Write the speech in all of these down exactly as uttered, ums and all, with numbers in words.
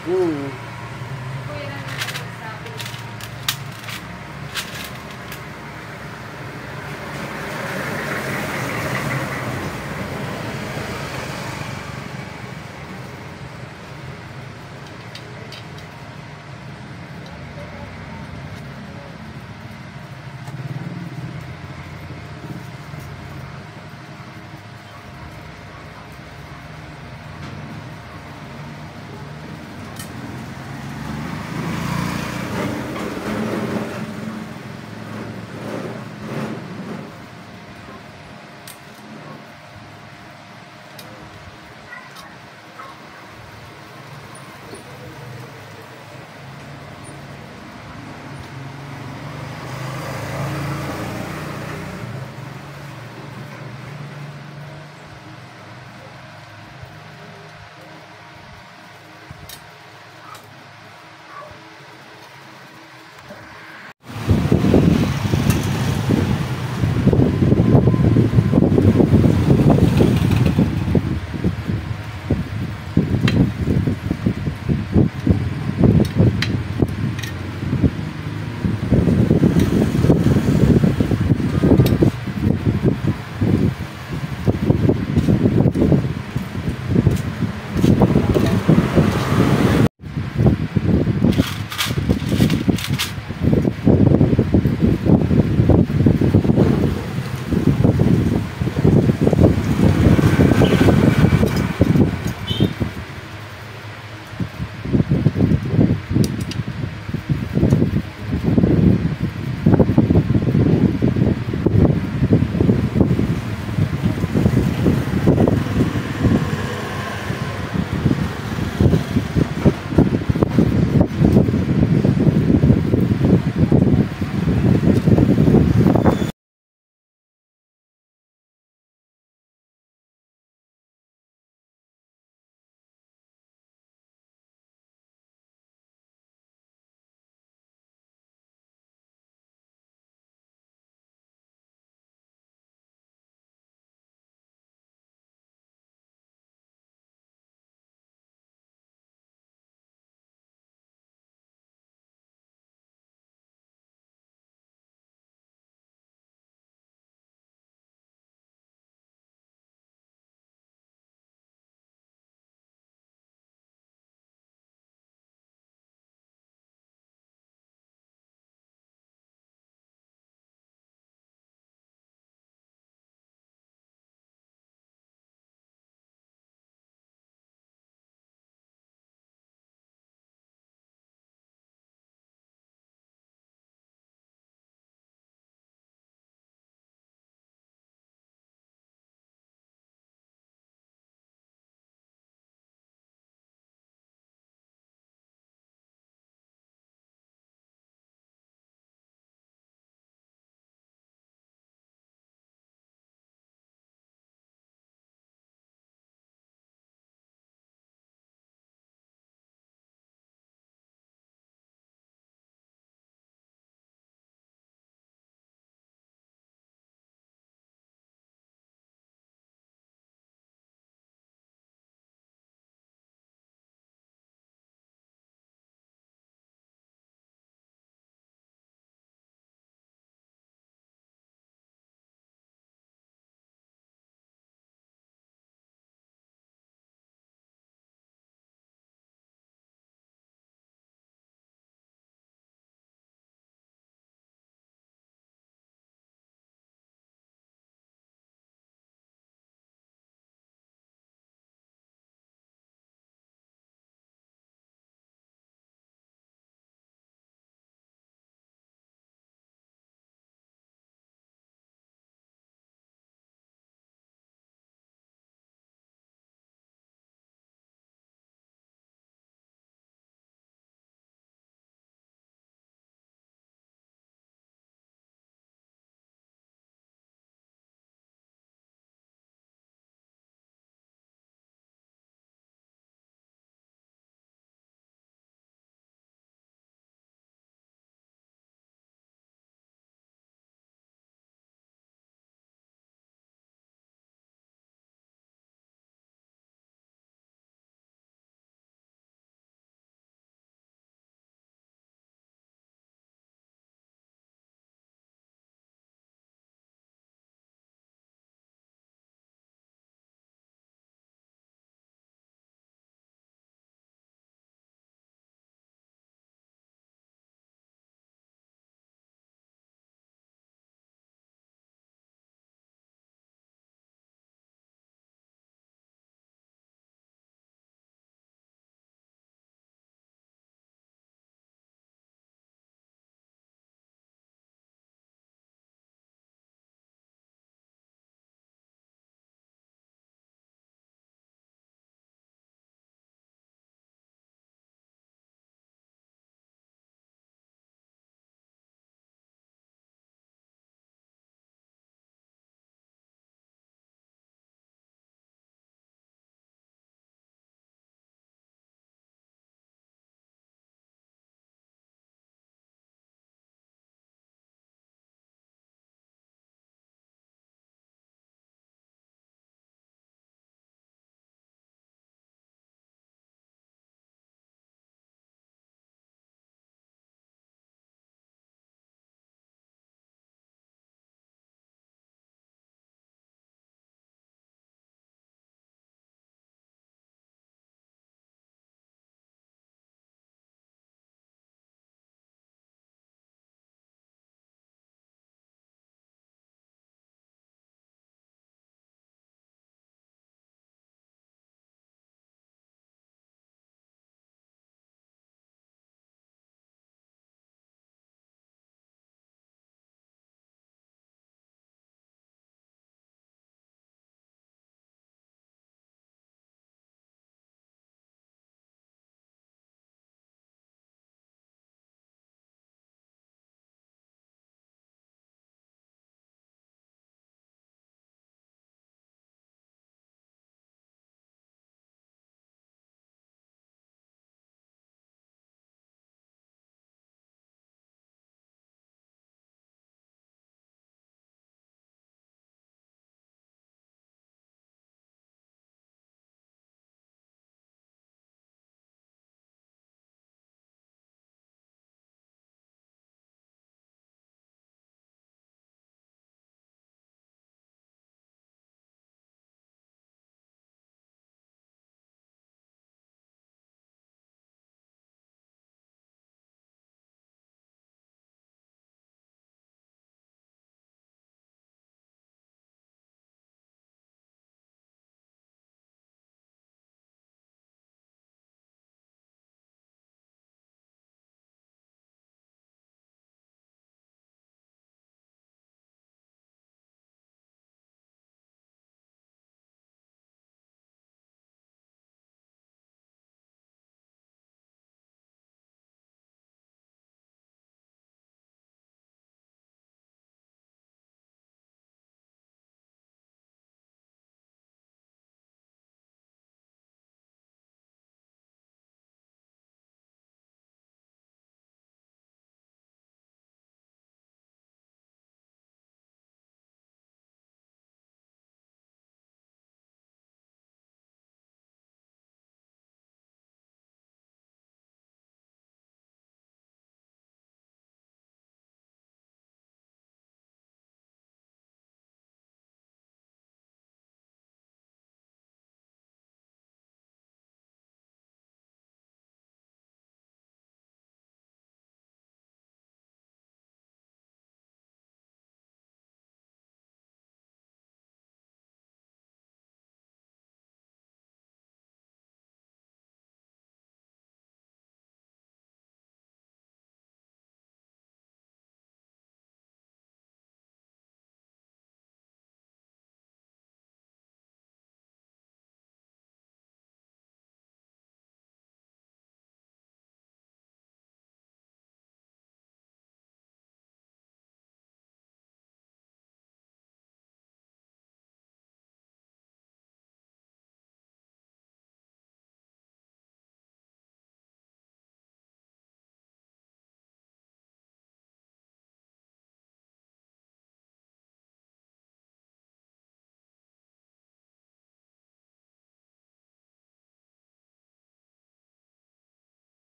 Hmm. Kuya lang yung nagsabi.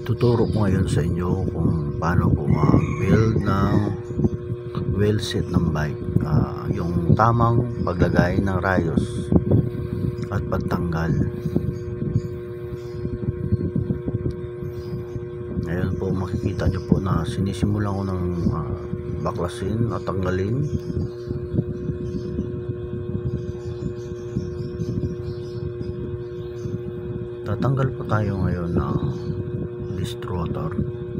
Tuturo ko ngayon sa inyo kung paano po mag-build ng wheel set ng bike, uh, yung tamang paglagay ng rayos at pagtanggal. Ngayon po makikita nyo po na sinisimulan ko ng uh, baklasin at tanggalin. Tatanggal po tayo ngayon ng distributor.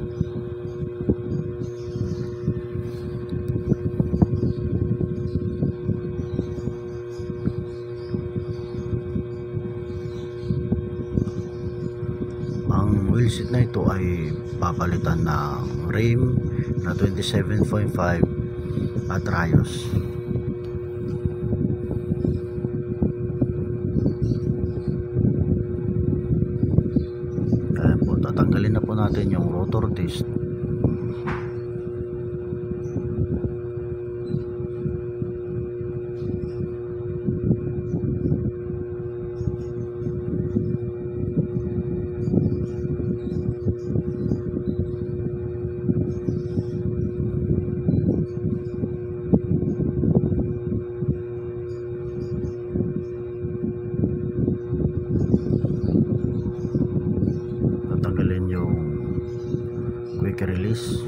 Ang wheelset na ito ay papalitan ng rim na twenty-seven point five at rayos. Ayan po, tatanggalin na po natin yung rotor disc. Tatanggalin yung quick release.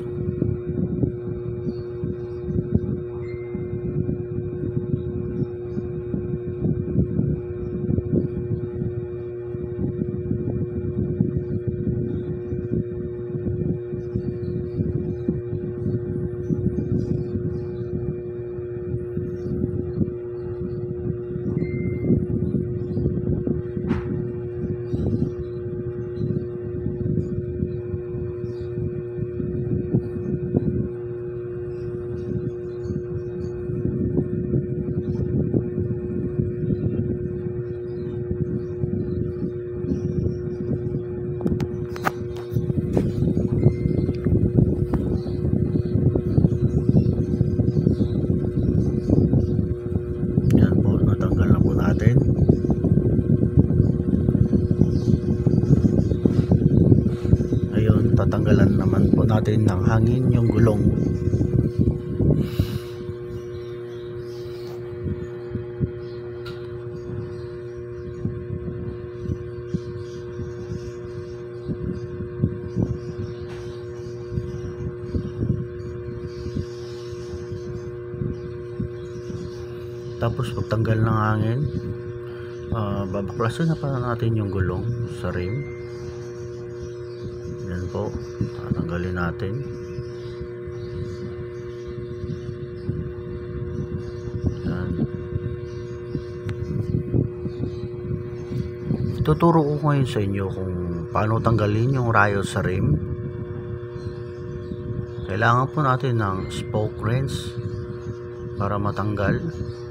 Yan po, natanggal na po natin. Ngayon, tatanggalan naman po natin ng hangin yung gulong. Tapos pagtanggal ng hangin, uh, babaklasin na pa natin yung gulong sa rim. Yan po, tatanggalin natin. Yan. Tuturo ko ngayon sa inyo kung paano tanggalin yung rayos sa rim. Kailangan po natin ng spoke wrench para matanggal.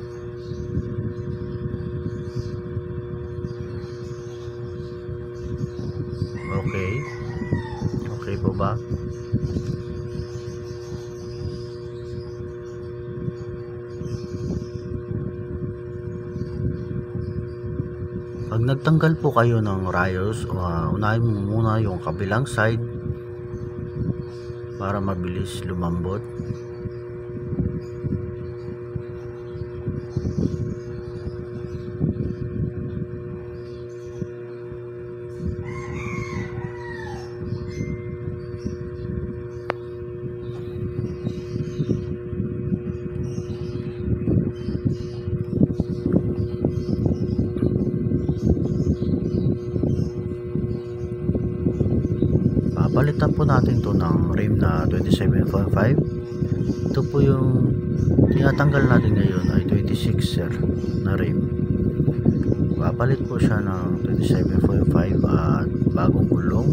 Okay. Okay po ba? Pag nagtanggal po kayo ng rayos, uh, unahin mo muna yung kabilang side para mabilis lumambot. Papalitan po natin to ng rim na twenty-seven point five. Ito po yung tinatanggal natin ngayon ay twenty-sixer na rim. Papalit po siya ng twenty-seven point five at bagong gulong.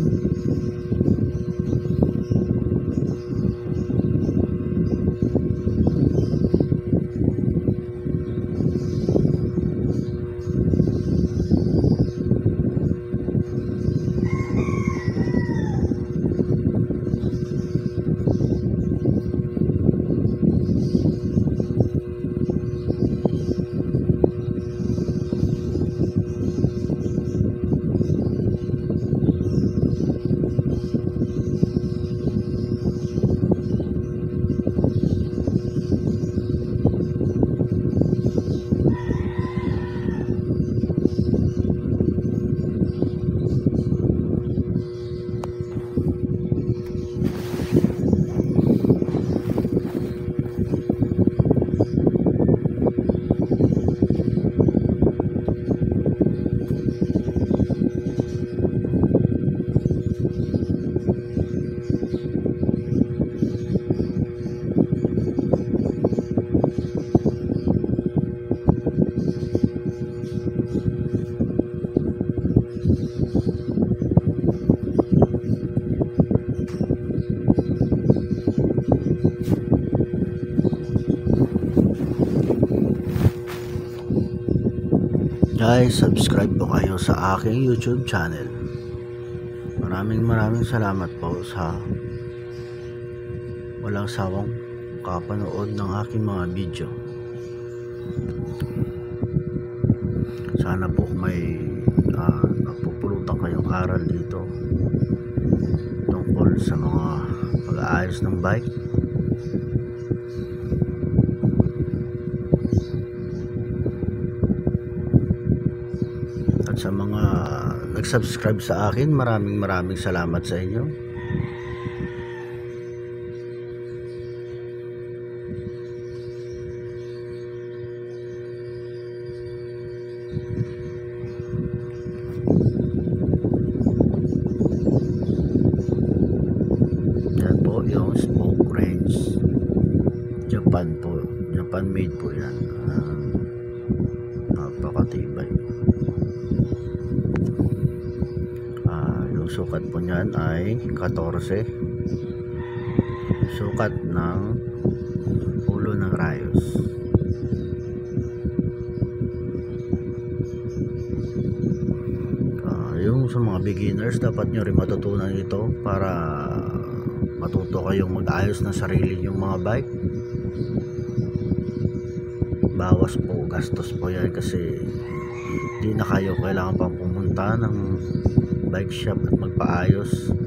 Guys, subscribe po kayo sa aking YouTube channel. Maraming maraming salamat po sa walang sawang kapanood ng aking mga video. Sana po may uh, napupulutan kayong aral dito tungkol sa mga pag-aayos ng bike. At sa mga nag-subscribe sa akin, maraming maraming salamat sa inyo. Yan po yung spoke range. Japan po. Japan made po yan. Uh, napakatibay. Sukat po niyan ay fourteen. Sukat ng ulo ng rayos. Uh, yung sa mga beginners, dapat nyo rin matutunan ito para matuto kayong mag-ayos ng sarili yung mga bike. Bawas po, gastos po yan kasi di na kayo kailangan pang pumunta ng bike shop at magpaayos.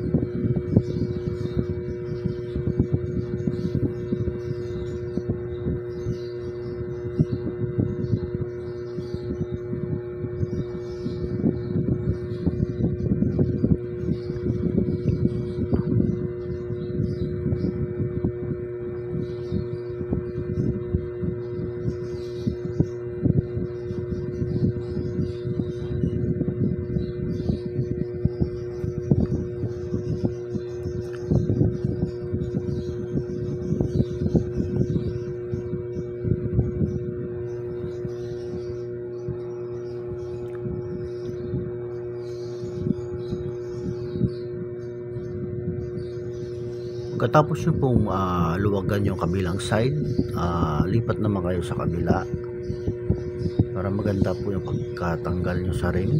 Pagkatapos nyo pong uh, luwagan yung kabilang side, uh, lipat naman kayo sa kabila para maganda po yung pagkatanggal nyo sa rim.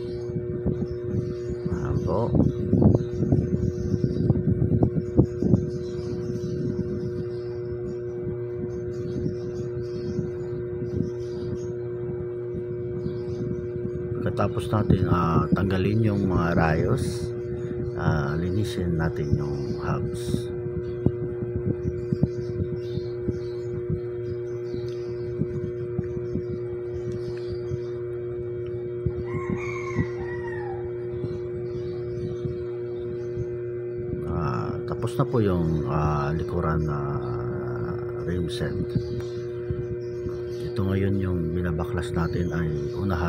Ayan po. Pagkatapos natin uh, tanggalin yung mga rayos, uh, linisin natin yung hubs. Tapos na po yung uh, likuran na uh, rim set. Ito ngayon yung binabaklas natin ay unahan.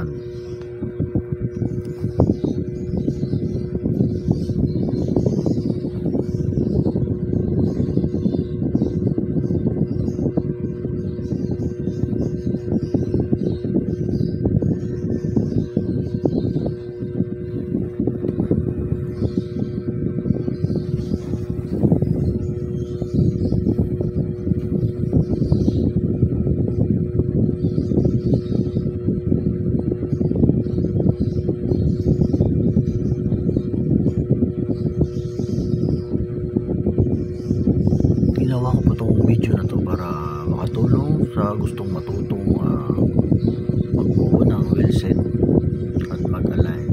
Ginawa ko po itong video na to para makatulong sa gustong matutong uh, magbuo ng wheel set at mag-align.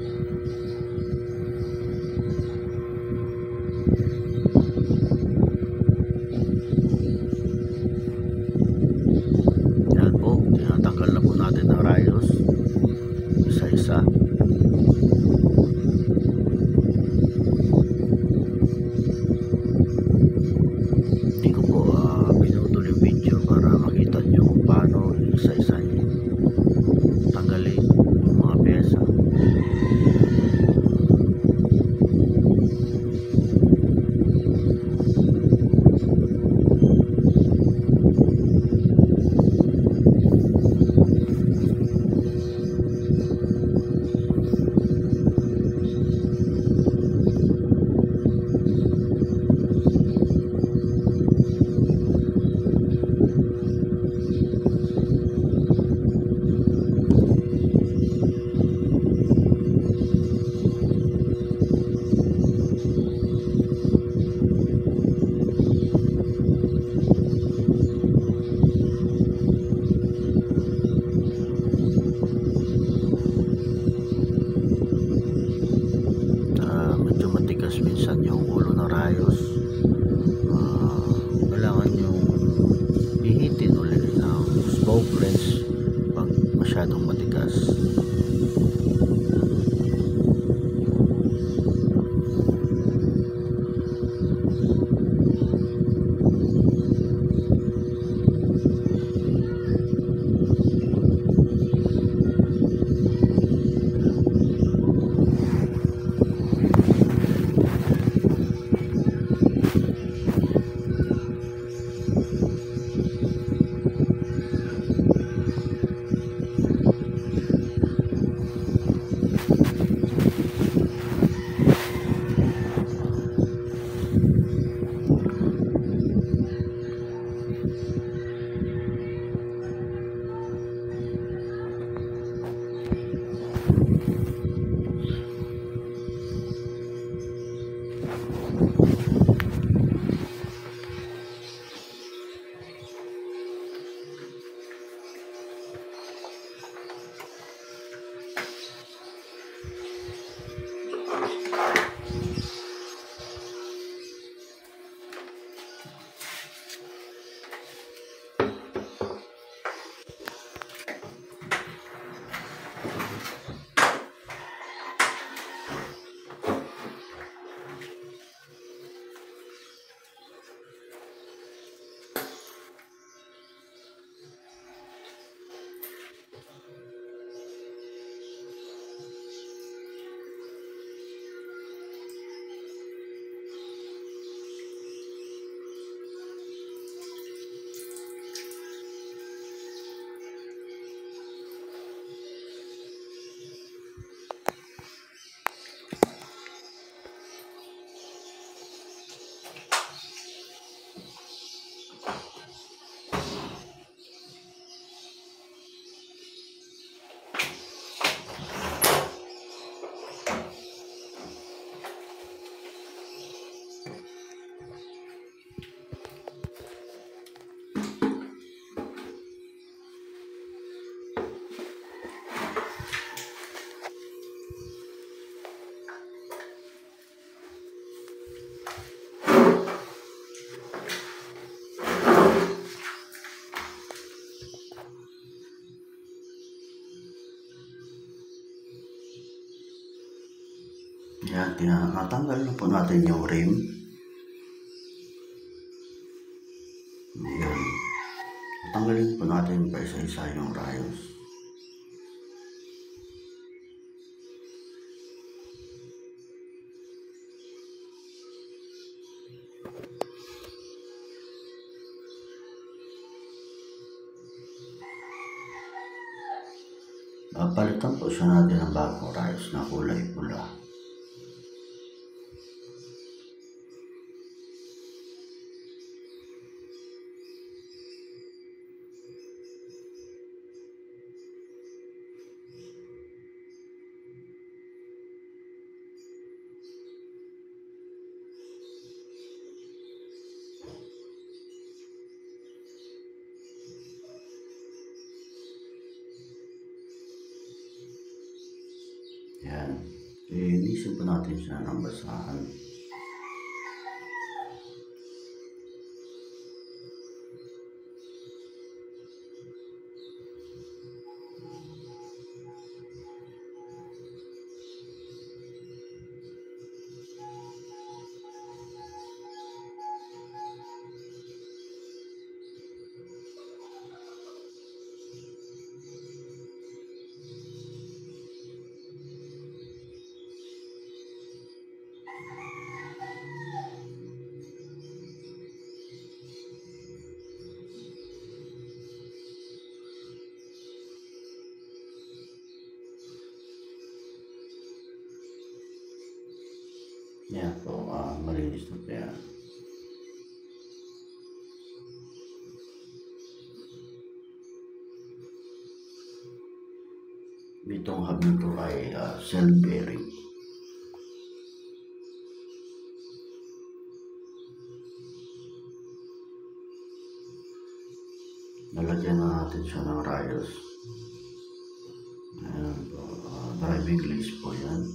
Yan po, tinatanggal na po natin ang rayos isa-isa. Isa-isa tanggalin. tinatanggal na po natin yung rim. Ayan. Tanggalin po natin pa isa-isa yung rayos. Palitan po siya natin ng bagong rayos na kulay pula. Yan. Linisin po natin siya ng basahan. Yan po, uh, malinis na po yan. Itong hub nito ay uh, self-bearing. Nalagyan na natin siya ng rayos. Ayan po, uh, driving lace po yan.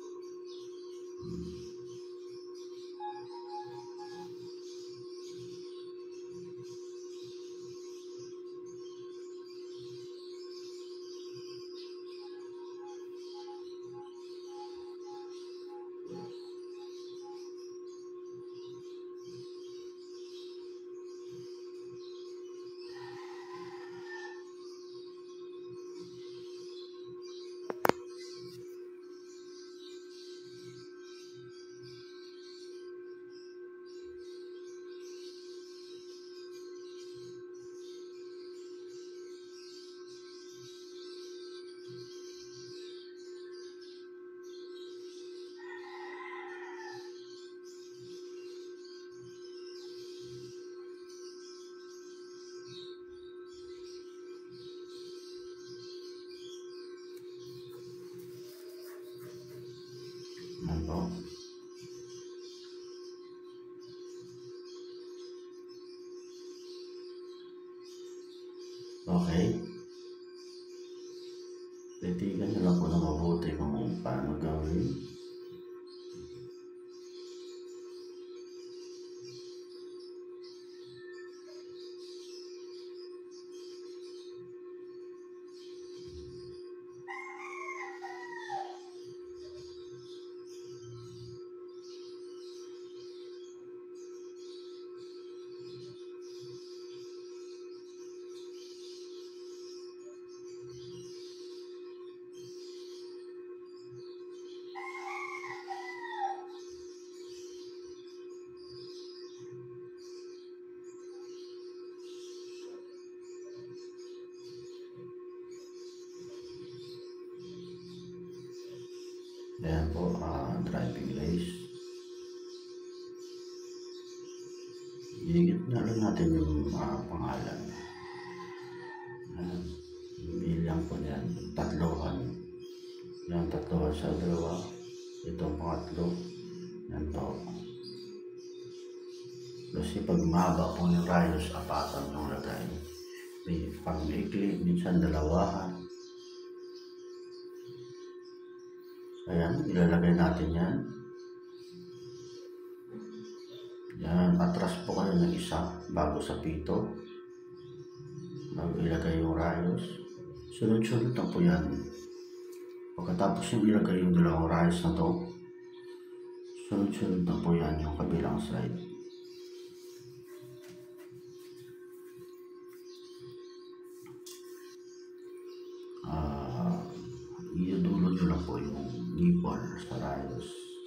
Ano? Okay. Titigan nyo lang po na mabuti kung paano gawin. Ayan po, uh, driving lace. Higit na lang natin yung uh, pangalan. Ayan. Bilang po yan, tatlohan. Yan, tatlohan sa dalawa. Itong pangatlo. Yan po. Kasi pag mahaba po yung rayos, apatan yung lagay. Pag maikli, minsan dalawahan. Ayan, ilalagay natin yan. Yan, atras po kayo ng isa bago sa pito. Bago ilagay yung rayos. Sunod-sunod na po yan. Pagkatapos yung ilagay yung dalawang rayos na to, Sunod-sunod na po yan yung kabilang side. Ah, iudulo nyo lang po yung nipple sa rayos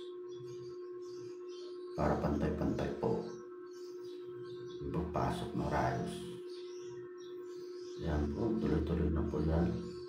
para pantay-pantay po yung pagpasok ng rayos. Yan po, tuloy-tuloy na po yan.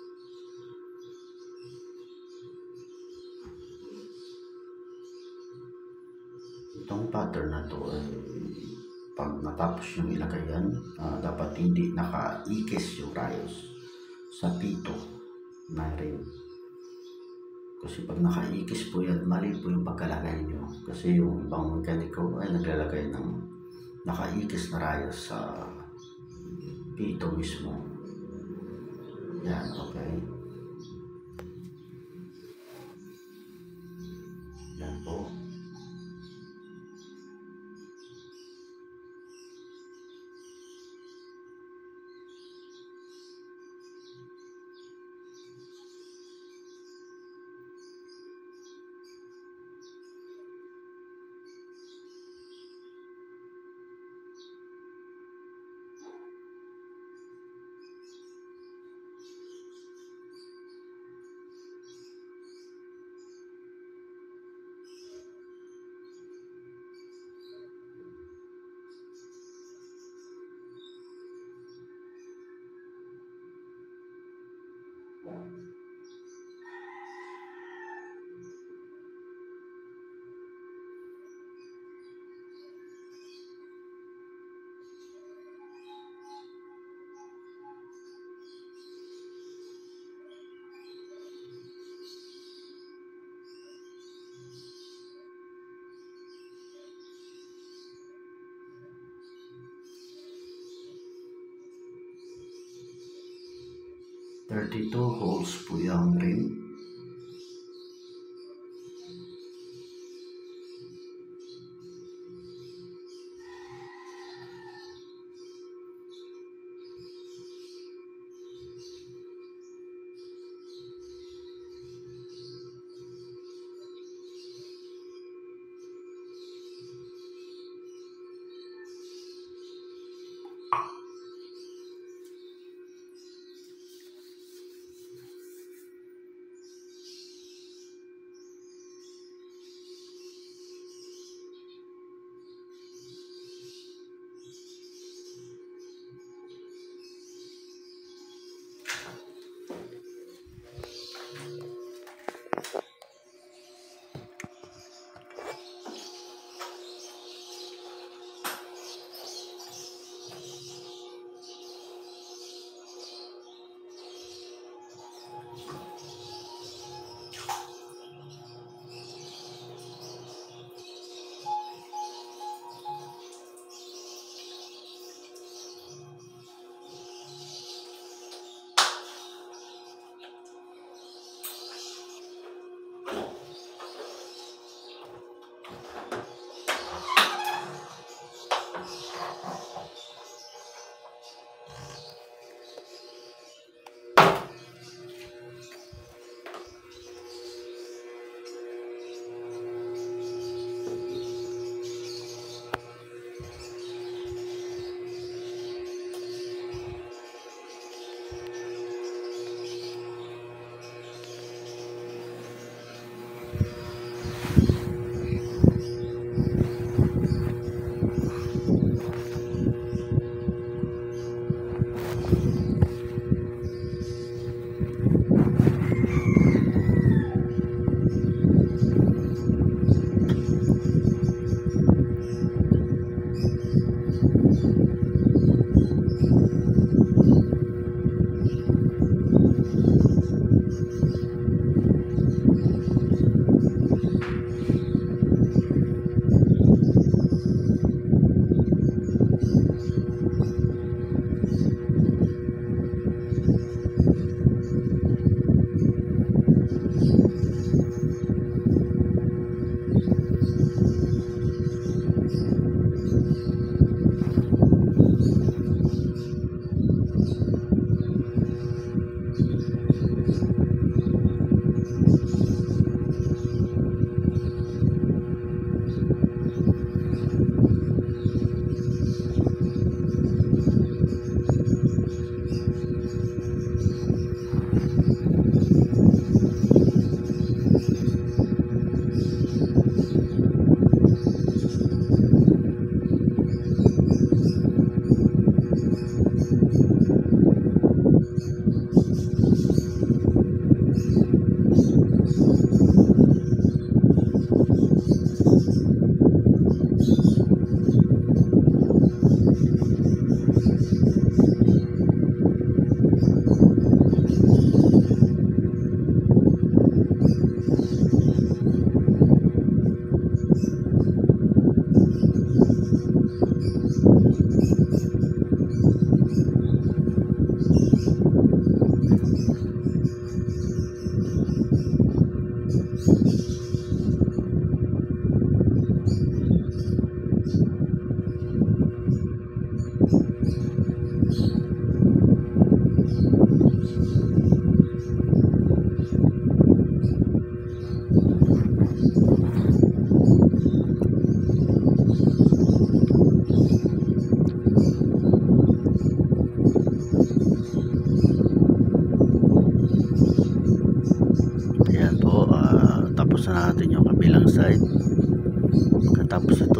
Itong pattern na to ay pag natapos yung ilagay yan, uh, dapat hindi nakaikis yung rayos sa pito na rin. Kasi pag nakaikis po yan, mali po yung pagkalagay nyo. Kasi yung ibang mekaniko ay naglalagay ng nakaikis na rayos sa pito mismo. Yan, okay. Yan po. thirty-two holes po yung rim.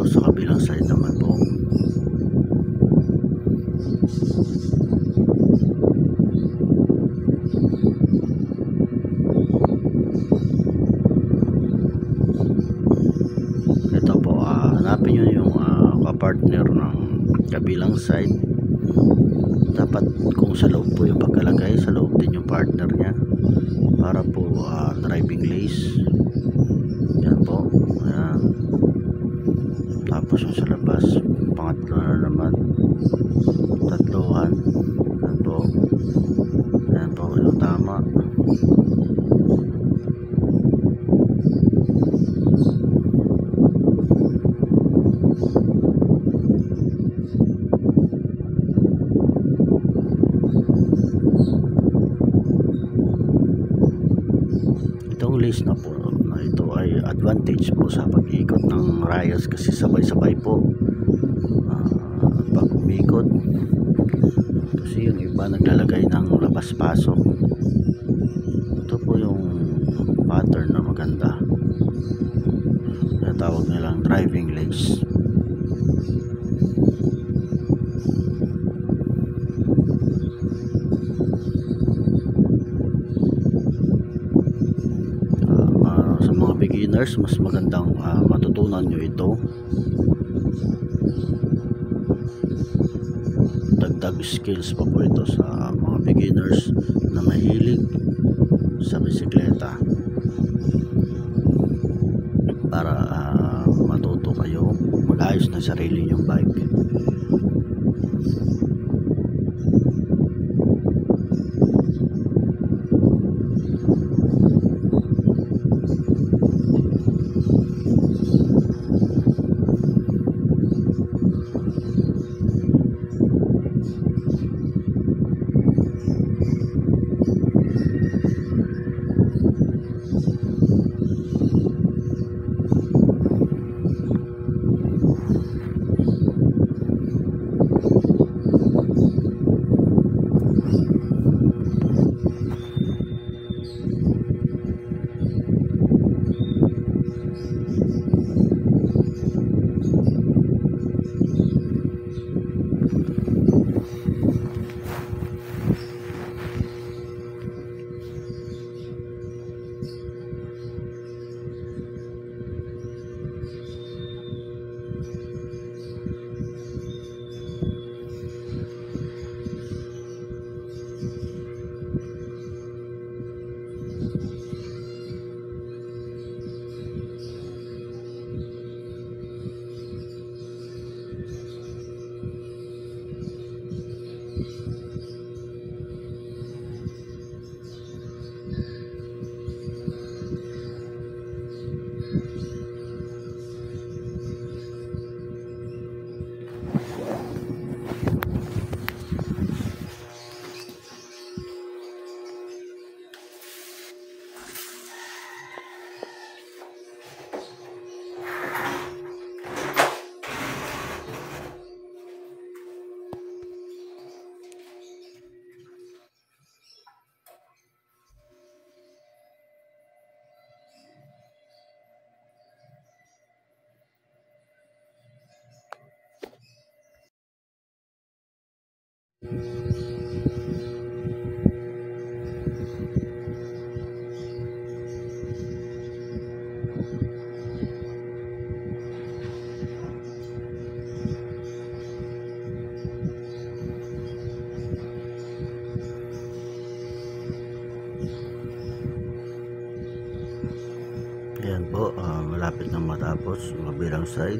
Tapos sa kabilang side naman po. Ito po, uh, hanapin nyo yung uh, kapartner ng kabilang side. Dapat kung sa loob po yung pagkalagay, sa loob din yung partner nya para po uh, driving lace. Yan po. Ayan. Tapos yung sa labas, pangatlo na naman, tatluhan. Yan po. Yan po yung tama. Itong lace na po na ito ay advantage po sa pag-ikot ng rayas kasi sabay-sabay po uh, pag umikot. Kasi yung iba naglalagay ng labas-pasok. Ito po yung pattern na maganda, na tawag nilang driving lace. Beginners, mas magandang uh, matutunan nyo ito. Dagdag skills pa po ito sa mga beginners na mahilig sa bisikleta, para uh, matuto kayo mag-ayos ng sarili yung bike. Ayan po, uh, malapit na matapos yung kabilang side.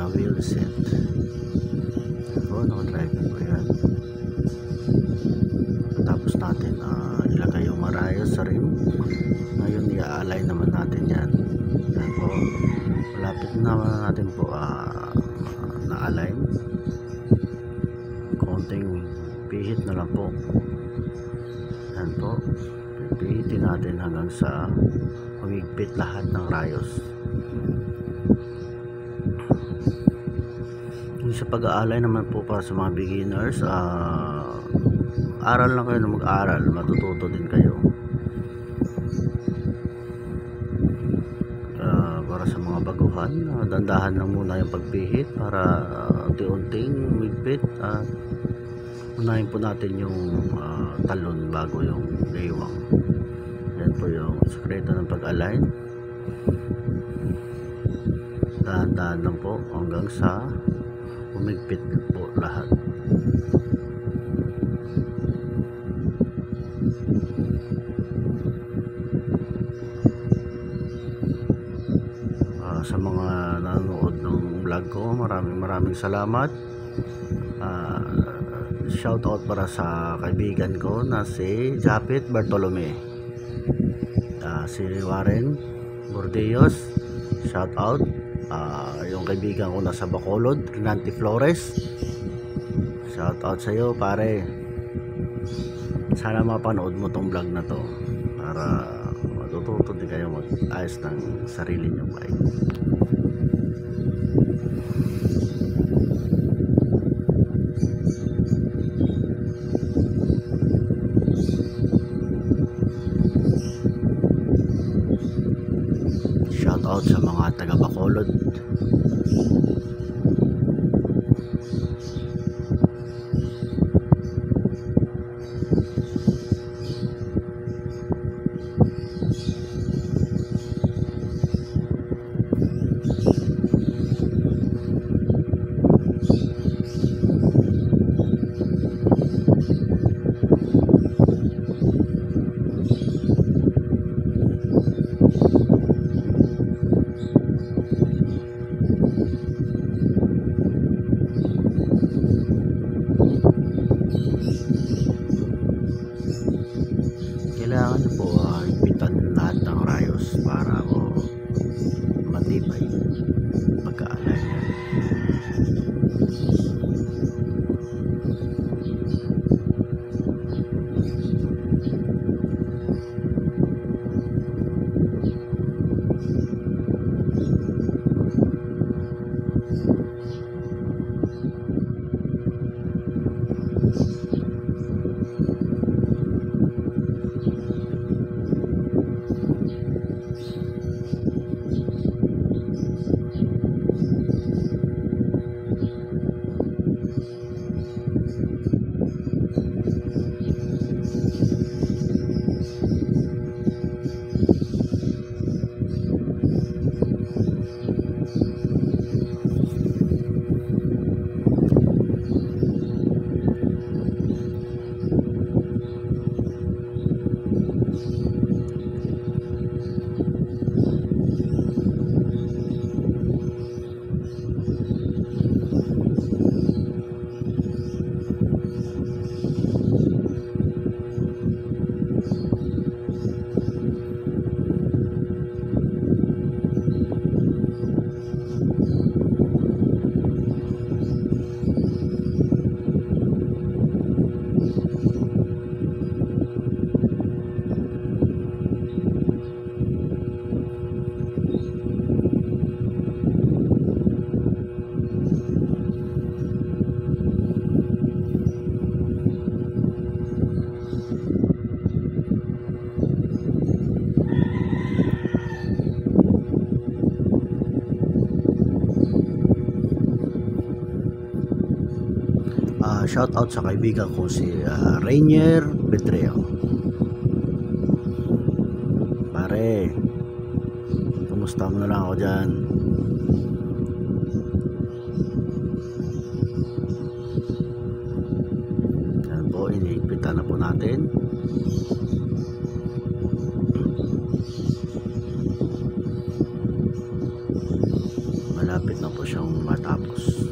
na wheel set. Yan po, naka-driving po yan. Tapos natin uh, ilagay yung marayos sa rim. Ngayon i-align naman natin yan. Yan po, malapit naman natin po uh, na-align. Konting pihit na lang po. Yan po, pipihitin natin hanggang sa humigpit lahat ng rayos. Yung sa pag-aalay naman po para sa mga beginners, uh, aral lang kayo na mag-aral, matututo din kayo. Uh, para sa mga baguhan, uh, dandahan lang muna yung pagpihit para uh, unti-unting humigpit at uh, unahin po natin yung uh, talon bago yung gaywang. Yan po yung sekreto ng pag-align. Dahan-dahan lang po hanggang sa umigpit po lahat. Uh, sa mga nanonood ng vlog ko, maraming maraming salamat. Uh, shout out para sa kaibigan ko na si Japet Bartolome, uh, si Warren Bordeos, shout out. Uh, yung kaibigan ko na sa Bacolod, Renante Flores, shout out sa iyo pare. Sana mapanood mo tong vlog na to para matututo din kayo mag-ayos ng sarili nyo bike. Shout out sa mga taga Bacolod. Kailangan nyo po uh, ipitan lahat ng rayos para po matibay pagka-align yan. uh, shout out sa kaibigan ko si uh, Rainier Petreo. Pare, kumusta mo na lang ako dyan? Yan po, iniigpitan na po natin. malapit na po siyang matapos.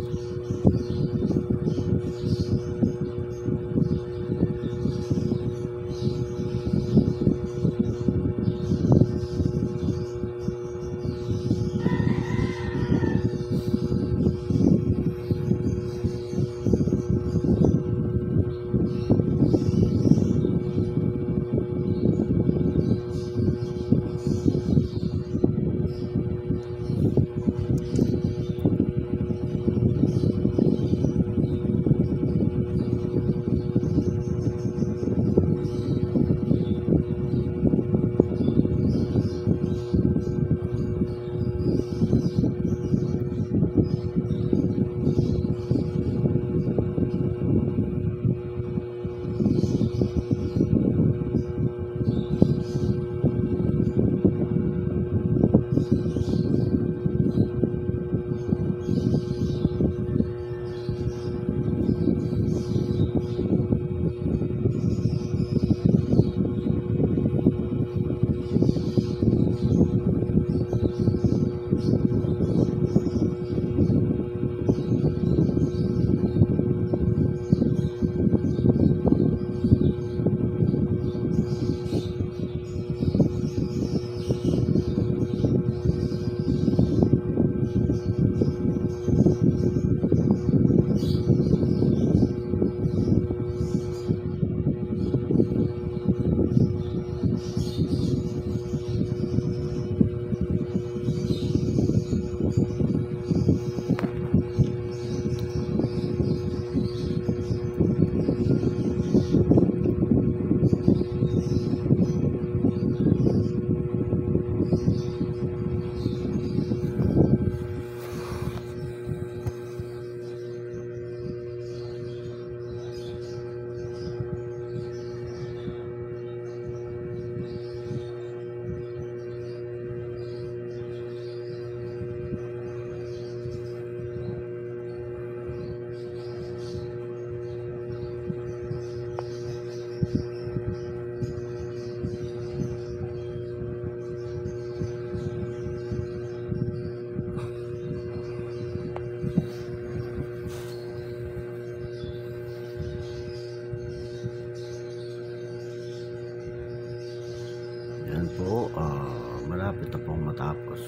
Yan po, uh, malapit na pong matapos.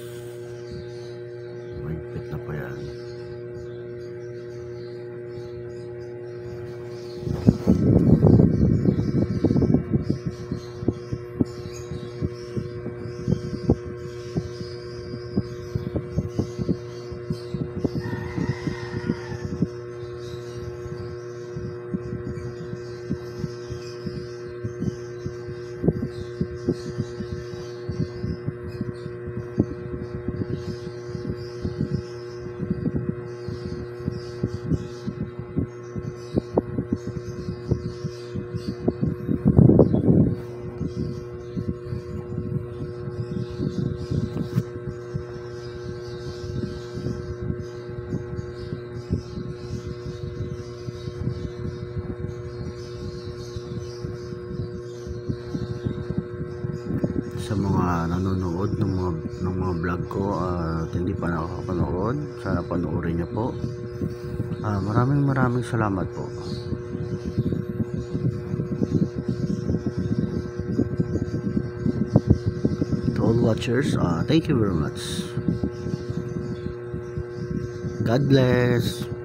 Mahigpit na po yan. Sa mga nanonood ng mga ng mga vlog ko at uh, hindi pa nakakapanood, sana panoorin niyo po. Uh, maraming maraming salamat po. To all watchers, uh, thank you very much. God bless.